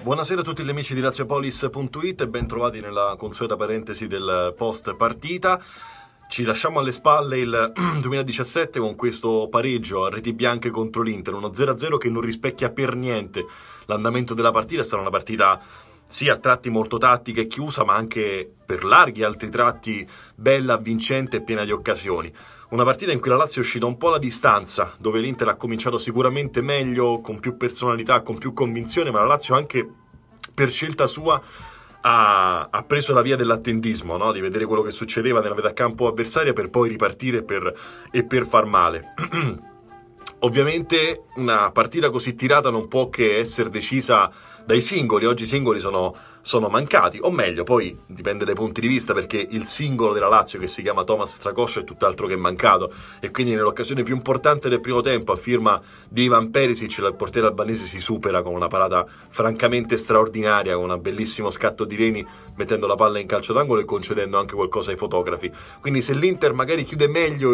Buonasera a tutti gli amici di Laziopolis.it e ben trovati nella consueta parentesi del post partita. Ci lasciamo alle spalle il 2017 con questo pareggio a reti bianche contro l'Inter, uno 0-0 che non rispecchia per niente l'andamento della partita. È stata una partita sì a tratti molto tattica e chiusa, ma anche per larghi altri tratti bella, vincente e piena di occasioni. Una partita in cui la Lazio è uscita un po' alla distanza, dove l'Inter ha cominciato sicuramente meglio, con più personalità, con più convinzione, ma la Lazio anche per scelta sua ha preso la via dell'attendismo, no? Di vedere quello che succedeva nella metà campo avversaria per poi ripartire e per far male. Ovviamente una partita così tirata non può che essere decisa dai singoli. Oggi i singoli sono mancati, o meglio, poi dipende dai punti di vista, perché il singolo della Lazio, che si chiama Thomas Strakosha, è tutt'altro che mancato, e quindi nell'occasione più importante del primo tempo, a firma di Ivan Perisic, il portiere albanese si supera con una parata francamente straordinaria, con un bellissimo scatto di Reni, mettendo la palla in calcio d'angolo e concedendo anche qualcosa ai fotografi. Quindi se l'Inter magari chiude meglio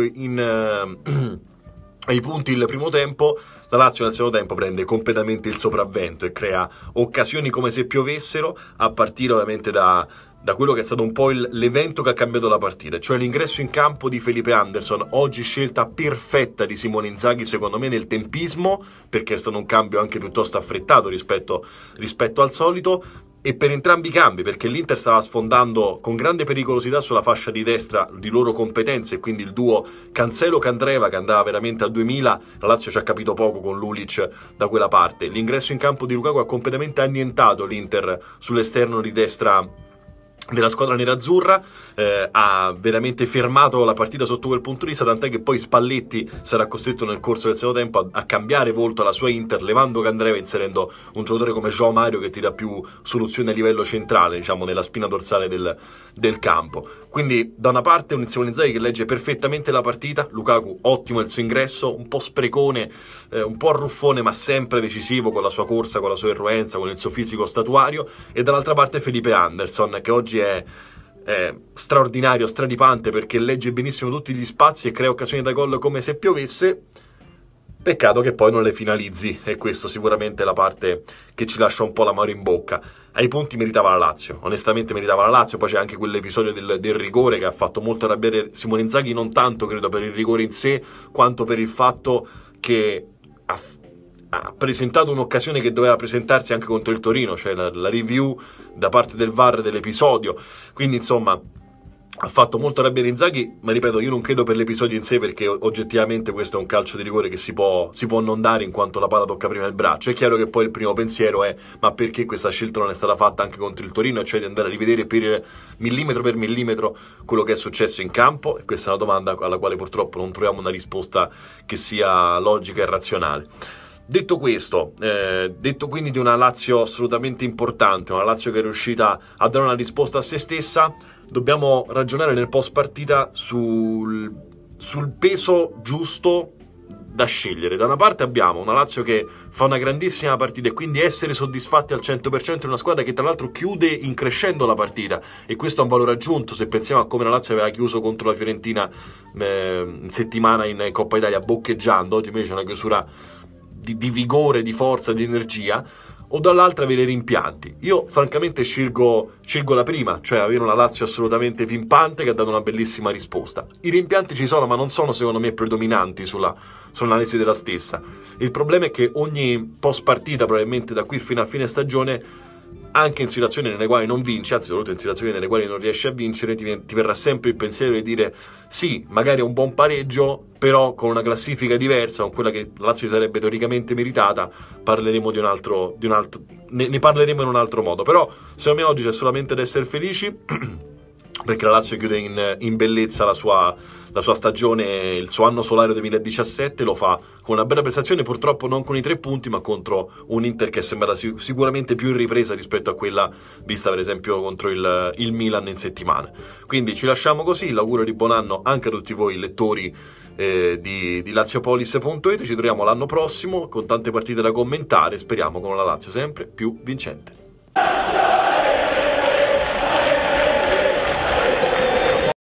ai punti il primo tempo, la Lazio nel secondo tempo prende completamente il sopravvento e crea occasioni come se piovessero, a partire ovviamente da quello che è stato un po' l'evento che ha cambiato la partita, cioè l'ingresso in campo di Felipe Anderson. Oggi scelta perfetta di Simone Inzaghi, secondo me, nel tempismo, perché è stato un cambio anche piuttosto affrettato rispetto al solito, e per entrambi i cambi, perché l'Inter stava sfondando con grande pericolosità sulla fascia di destra di loro competenze, e quindi il duo Cancelo-Candreva che andava veramente al 2000, la Lazio ci ha capito poco con Lulic da quella parte. L'ingresso in campo di Lukaku ha completamente annientato l'Inter sull'esterno di destra della squadra nerazzurra, ha veramente fermato la partita sotto quel punto di vista, tant'è che poi Spalletti sarà costretto nel corso del secondo tempo a cambiare volto alla sua Inter, levando Candreva e inserendo un giocatore come João Mario che ti dà più soluzioni a livello centrale, diciamo nella spina dorsale del campo. Quindi da una parte un Simone Inzaghi che legge perfettamente la partita, Lukaku ottimo il suo ingresso, un po' sprecone, un po' arruffone, ma sempre decisivo con la sua corsa, con la sua irruenza, con il suo fisico statuario, e dall'altra parte Felipe Anderson che oggi è straordinario, stradipante, perché legge benissimo tutti gli spazi e crea occasioni da gol come se piovesse. Peccato che poi non le finalizzi, e questo sicuramente è la parte che ci lascia un po' l'amaro in bocca. Ai punti meritava la Lazio, onestamente meritava la Lazio. Poi c'è anche quell'episodio del rigore che ha fatto molto arrabbiare Simone Inzaghi, non tanto credo per il rigore in sé, quanto per il fatto che ha presentato un'occasione che doveva presentarsi anche contro il Torino, cioè la review da parte del VAR dell'episodio. Quindi insomma ha fatto molto arrabbiare Inzaghi, ma ripeto, io non credo per l'episodio in sé, perché oggettivamente questo è un calcio di rigore che si può non dare in quanto la palla tocca prima il braccio. È chiaro che poi il primo pensiero è: ma perché questa scelta non è stata fatta anche contro il Torino, cioè di andare a rivedere per millimetro quello che è successo in campo? E questa è una domanda alla quale purtroppo non troviamo una risposta che sia logica e razionale. Detto questo, detto quindi di una Lazio assolutamente importante, una Lazio che è riuscita a dare una risposta a se stessa, dobbiamo ragionare nel post partita sul peso giusto da scegliere. Da una parte abbiamo una Lazio che fa una grandissima partita, e quindi essere soddisfatti al 100% di una squadra che tra l'altro chiude in crescendo la partita, e questo è un valore aggiunto se pensiamo a come la Lazio aveva chiuso contro la Fiorentina in settimana in Coppa Italia boccheggiando. Oggi invece c'è una chiusura di vigore, di forza, di energia. O dall'altra avere rimpianti. Io francamente scelgo la prima, cioè avere una Lazio assolutamente pimpante che ha dato una bellissima risposta. I rimpianti ci sono, ma non sono secondo me predominanti sull'analisi della stessa. Il problema è che ogni post partita, probabilmente da qui fino a fine stagione, anche in situazioni nelle quali non vinci, anzi soprattutto in situazioni nelle quali non riesci a vincere, ti verrà sempre il pensiero di dire: sì, magari è un buon pareggio, però con una classifica diversa, con quella che la Lazio sarebbe teoricamente meritata, parleremo ne parleremo in un altro modo. Però secondo me oggi c'è solamente da essere felici, perché la Lazio chiude in bellezza la sua stagione, il suo anno solare 2017, lo fa con una bella prestazione, purtroppo non con i 3 punti, ma contro un Inter che sembra sicuramente più in ripresa rispetto a quella vista per esempio contro il Milan in settimana. Quindi ci lasciamo così, l'augurio di buon anno anche a tutti voi lettori di Laziopolis.it. Ci troviamo l'anno prossimo con tante partite da commentare, speriamo con una Lazio sempre più vincente.